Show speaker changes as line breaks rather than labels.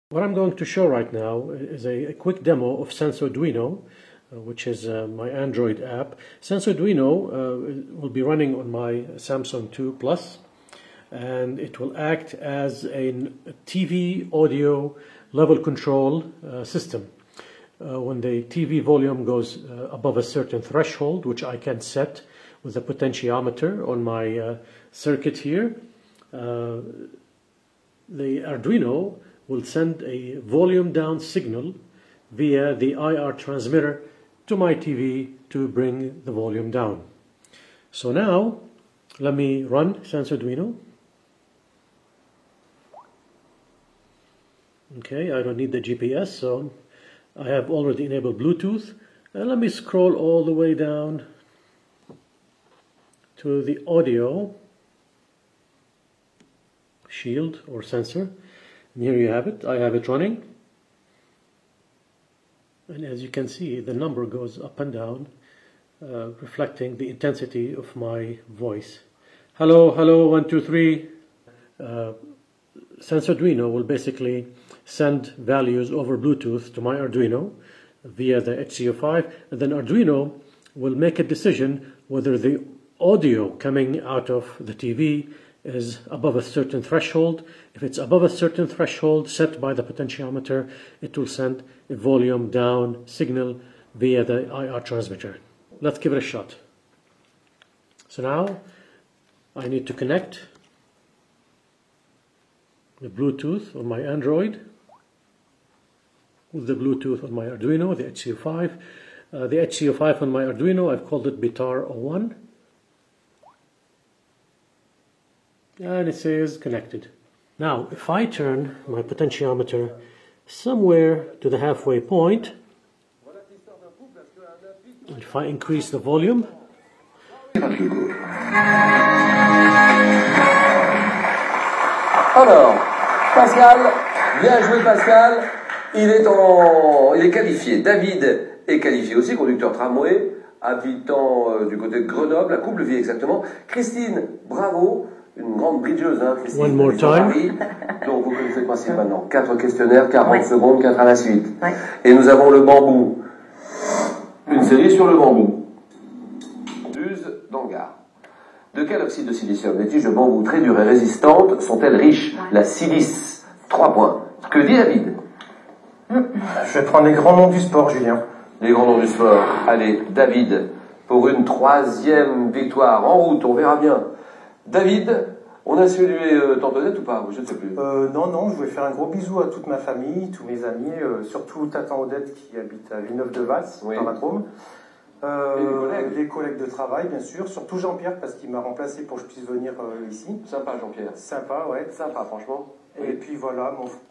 What I'm going to show right now is a quick demo of SensoDuino, which is my Android app. SensoDuino will be running on my Samsung 2 Plus, and it will act as a TV audio level control system. When the TV volume goes above a certain threshold, which I can set with a potentiometer on my circuit here, the Arduino will send a volume down signal via the IR transmitter to my TV to bring the volume down. So now let me run SensoDuino. Okay, I don't need the GPS, so I have already enabled Bluetooth. And let me scroll all the way down to the audio shield or sensor. And here you have it. I have it running. And as you can see, the number goes up and down, reflecting the intensity of my voice. Hello, hello, 1, 2, 3. SensoDuino will basically send values over Bluetooth to my Arduino via the HC05, and then Arduino will make a decision whether the audio coming out of the TV is above a certain threshold. If it's above a certain threshold set by the potentiometer, it will send a volume down signal via the IR transmitter. Let's give it a shot. So now I need to connect the Bluetooth on my Android with the Bluetooth on my Arduino, the HC05. The HC05 on my Arduino, I've called it TechBitar 01. And it says connected. Now, if I turn my potentiometer somewhere to the halfway point, and if I increase the volume,
alors, Pascal, bien joué Pascal, il est qualifié. David est qualifié aussi, conducteur tramway, habitant du côté de Grenoble, à Couples-Vie exactement. Christine, bravo, une grande bridgeuse, hein, Christine.
One more time.
Donc vous connaissez le principe maintenant. 4 questionnaires, 40 secondes, 4 à la suite. Ouais. Et nous avons le bambou. Une série sur le bambou. Use d'hangar. De quel oxyde de silicium les tiges de bambou très dures et résistantes sont-elles riches? La silice. 3 points. Que dit David?
Je vais prendre les grands noms du sport, Julien.
Les grands noms du sport. Allez, David, pour une 3e victoire. En route, on verra bien. David, on a salué Tantonette ou pas? Je ne sais plus.
Non, je voulais faire un gros bisou à toute ma famille, tous mes amis, surtout Tatan Odette qui habite à Villeneuve-de-Vals, oui, dans la Drôme. Les collègues de travail, bien sûr, surtout Jean-Pierre parce qu'il m'a remplacé pour que je puisse venir ici.
Sympa, Jean-Pierre.
Sympa, ouais.
Sympa, franchement.
Et puis voilà, mon